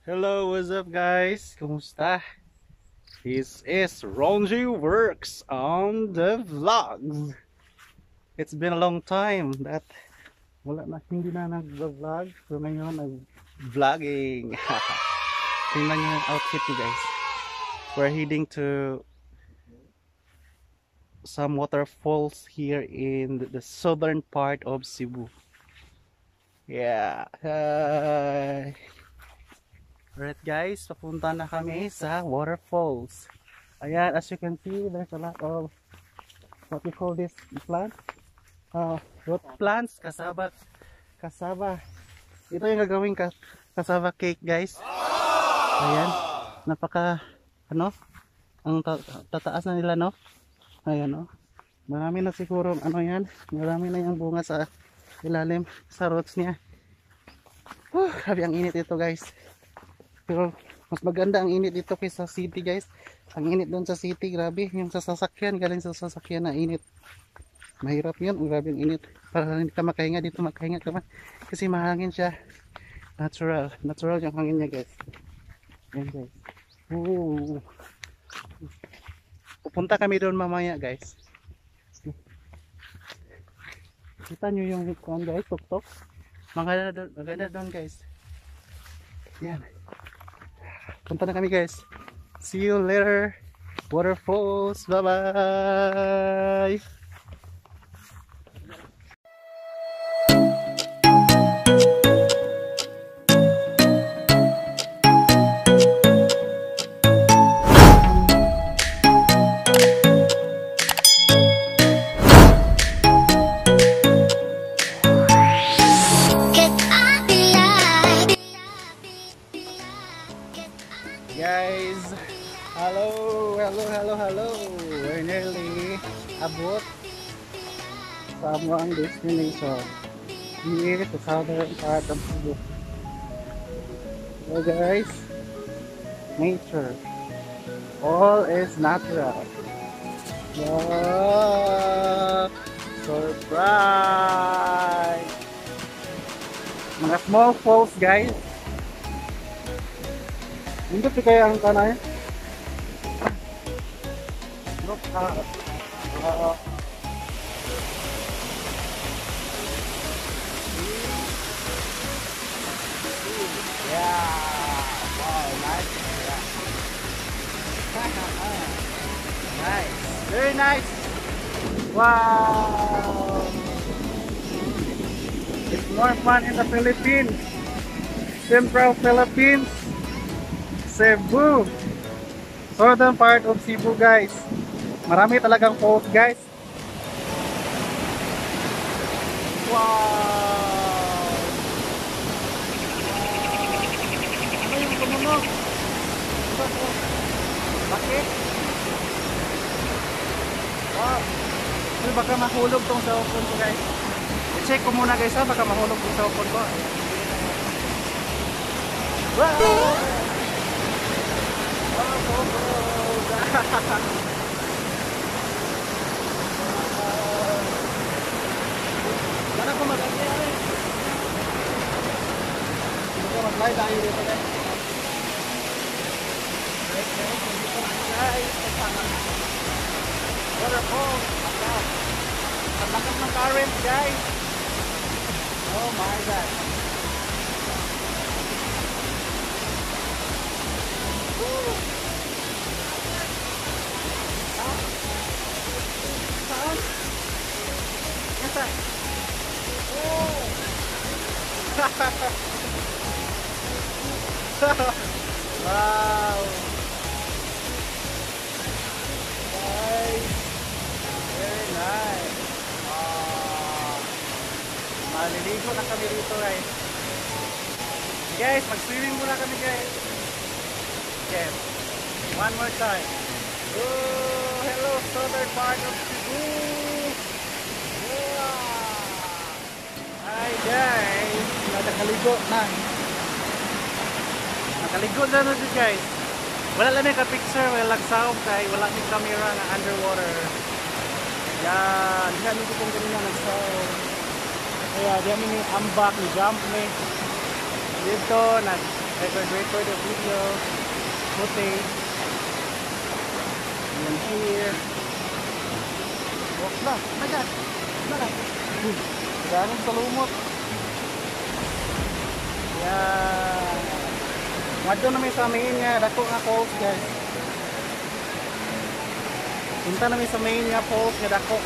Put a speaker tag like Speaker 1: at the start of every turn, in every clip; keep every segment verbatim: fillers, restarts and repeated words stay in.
Speaker 1: Hello, what's up guys? Kumusta? This is Ronji Works on the vlogs. It's been a long time that wala na, hindi na nag-vlog. So ngayon nag-vlogging. Tingnan nyo yung outfit ko guys. We're heading to some waterfalls here in the southern part of Cebu. Yeah. Hi. Alright guys, papunta na kami sa waterfalls. Ayan, as you can see, there's a lot of what we call this plant. Uh, root plants, kasaba. Kasaba. Ito yung gagawing kasaba cake guys. Ayan, napaka, ano, ang tataas na nila no. Ayan no. Marami na siguro, ano yan, marami na yung bunga sa ilalim, sa roots niya. Whew, grabe ang init ito guys. Pero mas maganda ang init dito kaysa city guys. Ang init doon sa city, grabe. Yung sa sasakyan, galing sa sasakyan na init. Mahirap yun, grabe ang init. Para hindi ka makahinga dito, makahinga ka man. Kasi mahangin siya. Natural. Natural yung hangin niya guys. Ayan guys. Ooh. Pupunta kami doon mamaya guys. Kita nyo yung kuhan guys, tuk-tuk. Maganda doon, maganda doon guys. Yan. Punta na kami guys. See you later. Waterfalls. Bye bye. Guys, hello, hello, hello, hello. We're nearly abot sa among destination here sa southern part of Cebu. So guys, nature, all is natural. Wow, surprise! Mga small falls guys. Hindi pa kaya ang kanay? Look at uh, yeah, wow, nice. Yeah. Nice, very nice. Wow, it's more fun in the Philippines, Central Philippines. Cebu, southern part of Cebu guys. Marami talagang falls guys. Wow, ano yung tumunog? Bakit? Wow, ay, baka mahulog tong cellphone ko guys. I-check ko muna guys ha, baka mahulog tong cellphone ko. Wow, sana ko mag-agay eh. Hindi ko mag-live tayo dito guys. Guys, waterfall. Ang lakas ng current guys. Oh my god. Woo! Oh. Wow, nice, very nice. Oh. Maliligo na kami dito guys. Guys, mag-swimming muna kami guys. Yes, one more time. Oh, hello southern part of Cebu. Hi guys, nakaligo na. Nakaligo na na siya guys. Wala lang may ka-picture, wala lang sound kay wala may camera na underwater. Yan, yan nito kung ganyan nag-sound. Kaya diyan may ambak, ni jump ni. Dito nag I could record the video footage. And here. Walk na. Oh my God. Bakit? Daming salumot. Yan. Wadto na may sa main nga. Dako nga falls guys. Punta na may sa main nga falls nga dako.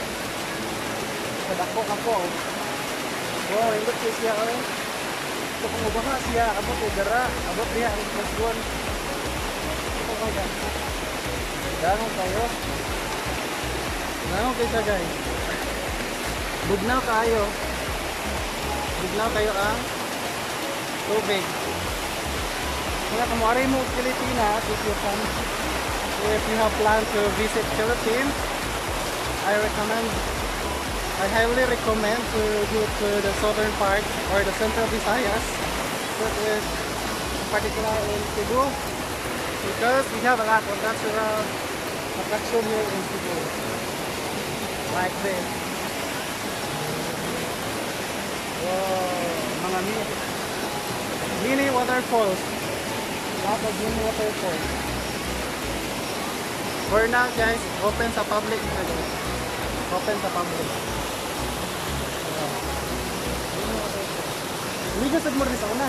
Speaker 1: Sa dako nga falls. Wow, indot kayo siya eh. Ito kung ubaha siya. Abot eh dara. Abot niya ang kasguan. Ito ko guys. Danong kayo. Danong kayo siya guys. Bugnaw kayo. Bugnaw kayo ang tubig. Kaya kung wari mo Pilipinas, if you come, if you have planned to visit Philippines, I recommend, I highly recommend to go to the southern part or the central Visayas, that is particular in Cebu, because we have a lot of natural attraction here in Cebu, like this. Wow, mga mini, mini waterfalls. Lot of mini waterfalls. For now guys, open sa public na guys. Open sa public. Hindi ka sa mura sa una.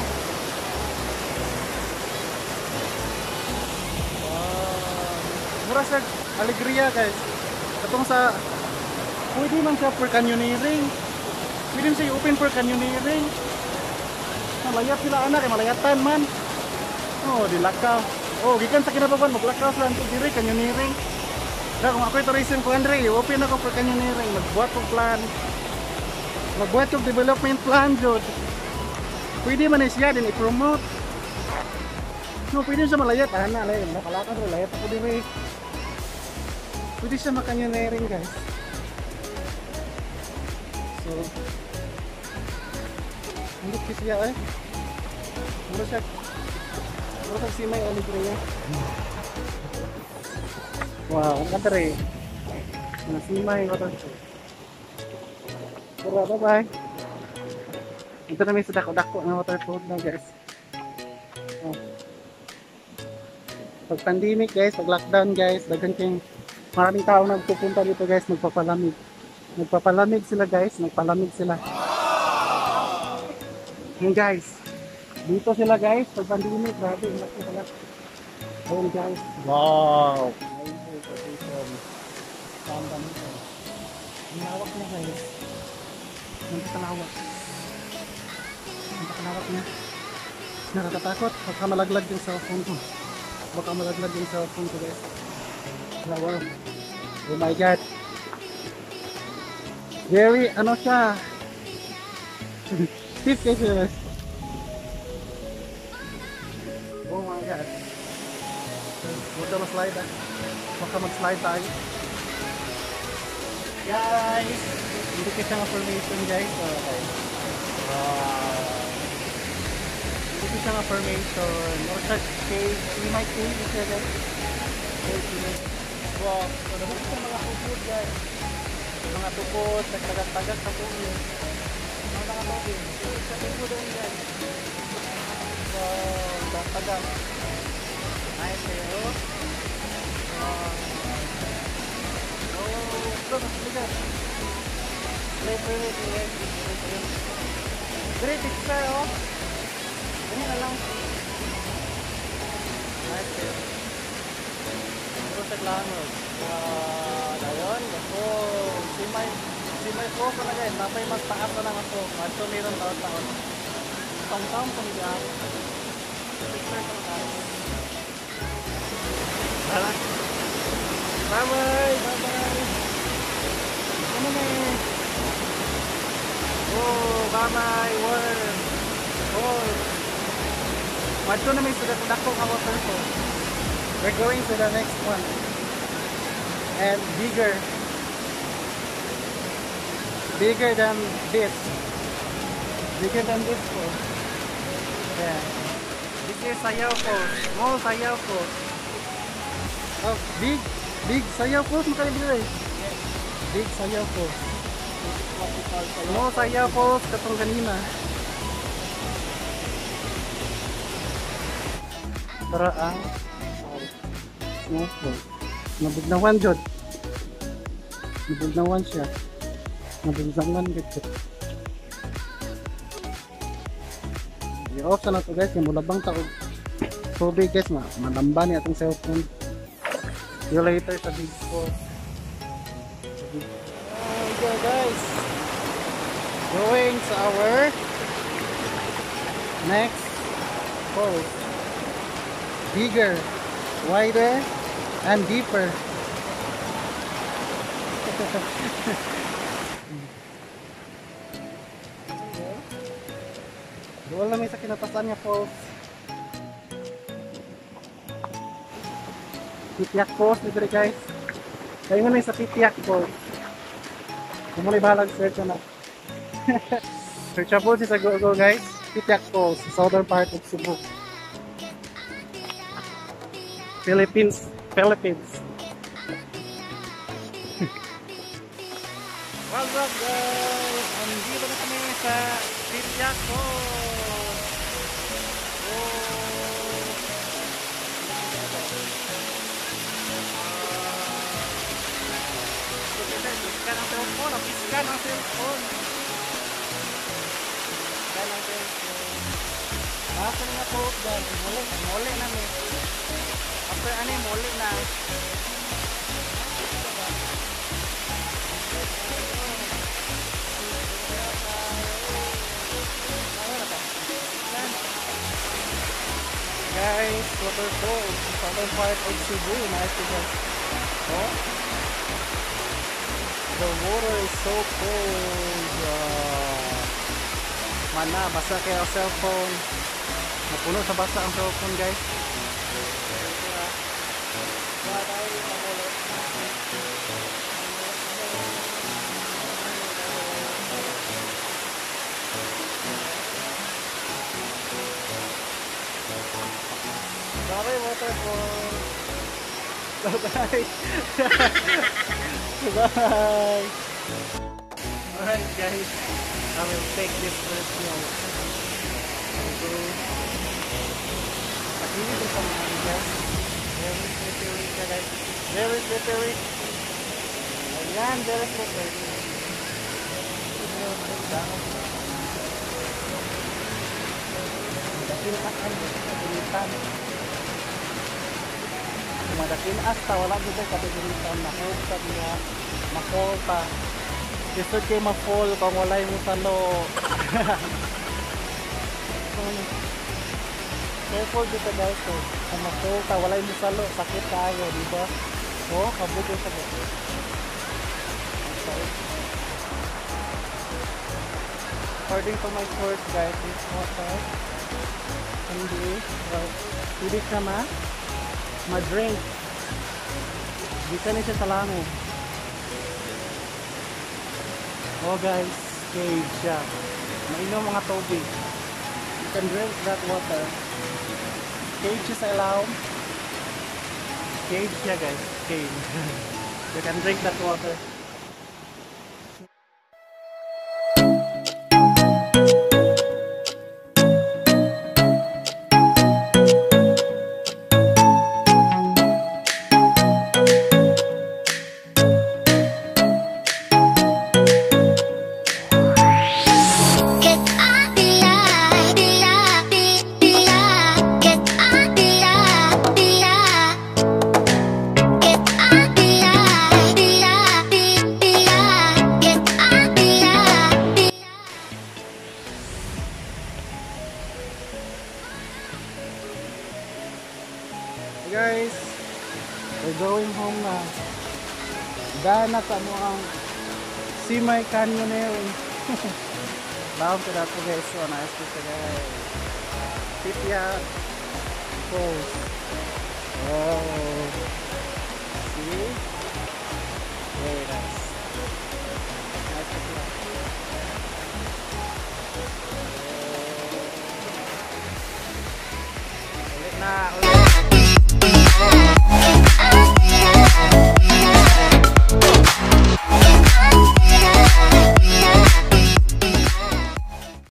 Speaker 1: Wow. Mura sa Alegria guys. Katong sa, pwede man siya for canyoneering. Pwede man siya open for canyoneering. Malayat sila anak, eh, malayatan man. Oh, dilakaw. Oh, gikan sa kinababan, maglakaw sila untuk diri, canyoneering. Kaya kung ako'y tourism ko, Andre, open ako for canyoneering. Magbuhat kong plan. Magbuhat kong development plan, Jod. Pwede man eh siya din i-promote. No, pwede siya malayat. Ah, na, layat. Nakalakad rin, layat ako diri. Pwede siya makanyoneering, guys. So, hindi ko siya eh. Mura siya. Mura siya si May Alegria. Wow, ang ganda rin. Si May waterfall. Mura, bye-bye. Ito na may sa dako-dako ng waterfall na guys. Oh. Pag pandemic guys, pag lockdown guys, daghan kayong maraming tao na pupunta dito guys, magpapalamig. Magpapalamig sila guys, magpalamig sila. Yung guys, dito sila guys, pag pandemic, grabe, ingat ko pala. Ayun guys, wow! Ayun po, position. Tanda nito. Ang lawak niya guys. Ang kalawak. Ang kalawak niya. Nakakatakot, baka malaglag yung cellphone ko. Baka malaglag yung cellphone ko guys. Wow! Oh my God! Very, ano siya? Steep kasi guys. Oh my God. Huwag na mag-slide ah. Baka mag-slide tayo. Guys! Hindi kasi nga formation guys. Okay. Wow. Hindi kasi nga formation. Or sa cave. You might cave siya guys. Wow. So nabuk sa mga tukod guys. Mga tukod. Nagtagat-tagat sa tukod. Mga nakatubig. Sa tukod doon guys. Wow. Nagtagat. Nice kayo. Wow. Oh, ito na sila. Play for it, play for it. Great picture, oh. Ganyan na lang. Nice kayo. Puro sa langos. Wow, dayon. Oh, si may si may po ko na guys. Napay mas taas na lang ako. Maso meron taon-taon. Tong-tong sa mga. Picture ko na guys. Bye bye, bye bye. Ano na eh? Oh, bye bye, world. Oh, madto na may sugat-dako ka waterfall. We're going to the next one, and bigger, bigger than this, bigger than this falls. Yeah, this is Sayaw Falls, small Sayaw Falls. Oh, big, big Sayaw Falls mo kayo dito eh. Big Sayaw Falls. No Sayaw Falls katong ganina. para ang oh, snowfall. Nabugnawan jud. Nabugnawan siya. Nabugnawan gid. I-off na to guys, yung mulabang taog tubig guys, ma malamba niya itong cellphone. See you later sa big four. Okay guys, going to our next falls. Bigger, wider, and deeper. Doon lang may sa kinatasan niya falls. Pitiak Falls dito guys. Kayo nga sa Pitiak Falls. Kung mo bahalag search na. Searchable sa Google guys. Pitiak Falls, southern part of Cebu. Philippines, Philippines. What's up guys? Andito na kami sa Pitiak Falls. Oh. Piskan ang cellphone, piskan ang cellphone. Piskan ang cellphone. Basta nga po guys, muli, muli na mi. After ano yung muli na. Guys, waterfall, southern part of Cebu, nice to guys. Oh. The water is so cold. Uh, mana, basa kaya ang cellphone. Napuno sa basa ang cellphone guys. Sorry, waterfall. Bye-bye. Bye. Alright guys, I will take this first note. So, pag-ibig ko sa mga guys. Very slippery ka guys. Very slippery. Ayan, very slippery. Madakilaan, madakilaan. Madakilaan ta, wala dito kabigilitan. Mahol sa diya. Mahol pa. Gusto kayo ma-fall kung walay mo salo. Careful dito guys. So, kung ma-fall ka, walay mo salo. Sakit tayo, diba? O, oh, kabuto sa buto. According to my source guys, this water hindi, well, hindi ka ma ma-drink. Hindi ka na siya sa lango. Oh guys, cave siya. Mainom mga tubig. You can drink that water. Cave siya sa ilaw. Cave siya guys, cave. You can drink that water. Guys, we're going home na. Dahil na sa mga Simay Canyoneering. Love to that guys. So nice to see guys. Pitiak Falls. Oh, see? Very nice. Nice to see that. Ulit na, ulit.